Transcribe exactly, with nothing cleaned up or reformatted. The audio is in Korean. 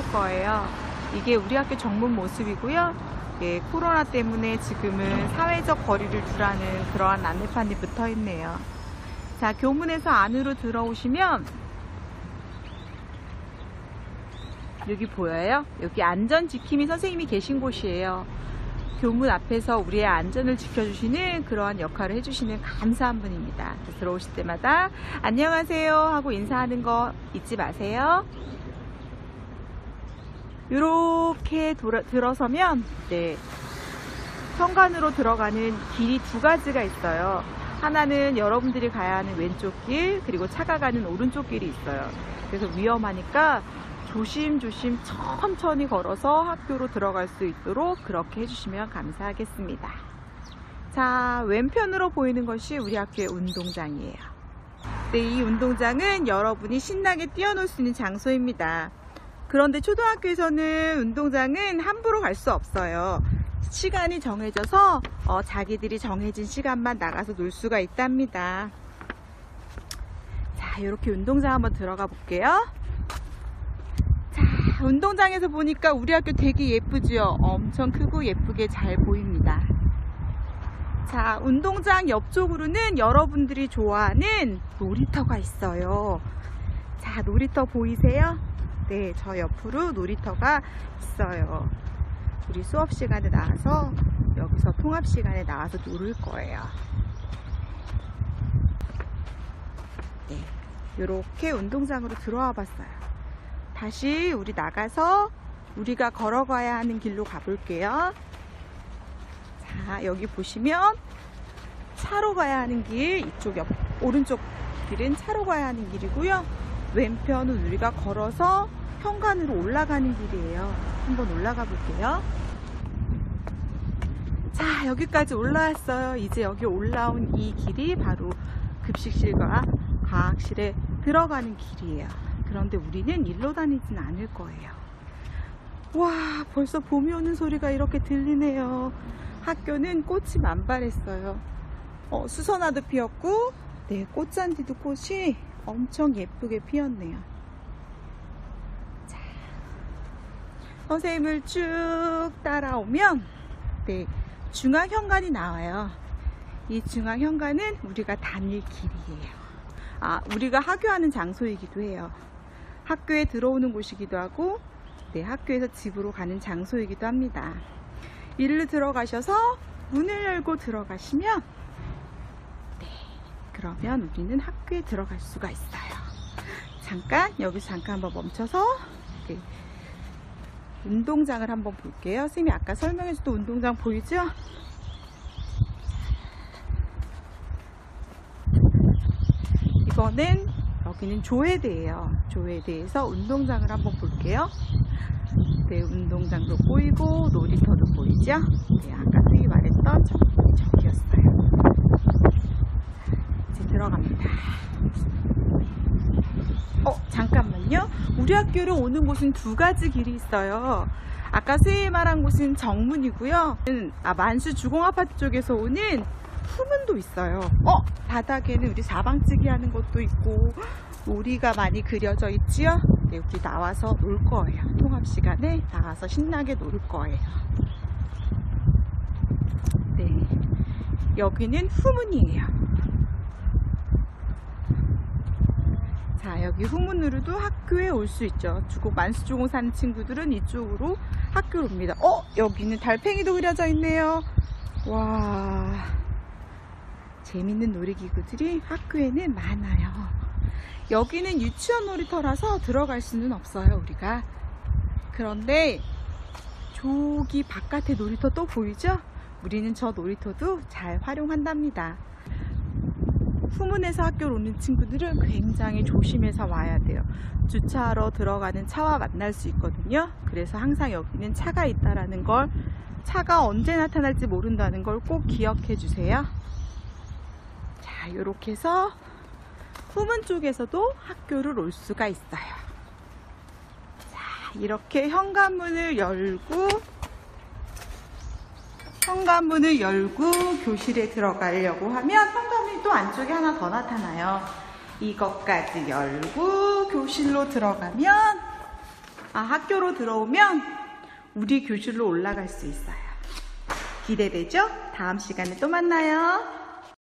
거예요. 이게 우리 학교 정문 모습이고요. 예, 코로나 때문에 지금은 사회적 거리를 두라는 그러한 안내판이 붙어 있네요. 자, 교문에서 안으로 들어오시면 여기 보여요? 여기 안전지킴이 선생님이 계신 곳이에요. 교문 앞에서 우리의 안전을 지켜주시는 그러한 역할을 해주시는 감사한 분입니다. 들어오실 때마다 안녕하세요 하고 인사하는 거 잊지 마세요. 이렇게 들어서면 네, 현관으로 들어가는 길이 두 가지가 있어요. 하나는 여러분들이 가야 하는 왼쪽 길, 그리고 차가 가는 오른쪽 길이 있어요. 그래서 위험하니까 조심조심 천천히 걸어서 학교로 들어갈 수 있도록 그렇게 해주시면 감사하겠습니다. 자, 왼편으로 보이는 것이 우리 학교의 운동장이에요. 네, 이 운동장은 여러분이 신나게 뛰어놀 수 있는 장소입니다. 그런데 초등학교에서는 운동장은 함부로 갈 수 없어요. 시간이 정해져서 어, 자기들이 정해진 시간만 나가서 놀 수가 있답니다. 자, 이렇게 운동장 한번 들어가 볼게요. 자, 운동장에서 보니까 우리 학교 되게 예쁘죠? 엄청 크고 예쁘게 잘 보입니다. 자, 운동장 옆쪽으로는 여러분들이 좋아하는 놀이터가 있어요. 자, 놀이터 보이세요? 네, 저 옆으로 놀이터가 있어요. 우리 수업 시간에 나와서 여기서 통합 시간에 나와서 놀을 거예요. 네, 이렇게 운동장으로 들어와 봤어요. 다시 우리 나가서 우리가 걸어가야 하는 길로 가볼게요. 자, 여기 보시면 차로 가야 하는 길, 이쪽 옆 오른쪽 길은 차로 가야 하는 길이고요. 왼편은 우리가 걸어서 현관으로 올라가는 길이에요. 한번 올라가 볼게요. 자, 여기까지 올라왔어요. 이제 여기 올라온 이 길이 바로 급식실과 과학실에 들어가는 길이에요. 그런데 우리는 일로 다니진 않을 거예요. 와, 벌써 봄이 오는 소리가 이렇게 들리네요. 학교는 꽃이 만발했어요. 어, 수선화도 피었고, 네, 꽃잔디도 꽃이 엄청 예쁘게 피었네요. 자, 선생님을 쭉 따라오면 네, 중앙현관이 나와요. 이 중앙현관은 우리가 다닐 길이에요. 아, 우리가 하교하는 장소이기도 해요. 학교에 들어오는 곳이기도 하고, 네, 학교에서 집으로 가는 장소이기도 합니다. 일로 들어가셔서 문을 열고 들어가시면 네, 그러면 우리는 학교에 들어갈 수가 있어요. 잠깐 여기서 잠깐 한번 멈춰서 네, 운동장을 한번 볼게요. 선생님이 아까 설명해줬던 운동장 보이죠? 이거는 여기는 조회대예요. 조회대에서 운동장을 한번 볼게요. 네, 운동장도 보이고 놀이터도 보이죠? 네, 아까 선생님이 말했던 저기였어요. 이제 들어갑니다. 어, 잠깐만요. 우리 학교로 오는 곳은 두 가지 길이 있어요. 아까 선생님이 말한 곳은 정문이고요. 아, 만수 주공아파트 쪽에서 오는 후문도 있어요. 어, 바닥에는 우리 사방찌기 하는 것도 있고 오리가 많이 그려져 있지요? 네, 우리 나와서 놀 거예요. 통합 시간에 나와서 신나게 놀 거예요. 네, 여기는 후문이에요. 자, 여기 후문으로도 학교에 올 수 있죠. 주공, 만수주공 사는 친구들은 이쪽으로 학교로 옵니다. 어, 여기는 달팽이도 그려져 있네요. 와, 재밌는 놀이기구들이 학교에는 많아요. 여기는 유치원 놀이터라서 들어갈 수는 없어요, 우리가. 그런데 저기 바깥에 놀이터 또 보이죠? 우리는 저 놀이터도 잘 활용한답니다. 후문에서 학교로 오는 친구들은 굉장히 조심해서 와야 돼요. 주차하러 들어가는 차와 만날 수 있거든요. 그래서 항상 여기는 차가 있다라는 걸, 차가 언제 나타날지 모른다는 걸 꼭 기억해 주세요. 자, 이렇게 해서 후문 쪽에서도 학교를 올 수가 있어요. 자, 이렇게 현관문을 열고 현관문을 열고 교실에 들어가려고 하면 현관문이 또 안쪽에 하나 더 나타나요. 이것까지 열고 교실로 들어가면 아, 학교로 들어오면 우리 교실로 올라갈 수 있어요. 기대되죠? 다음 시간에 또 만나요.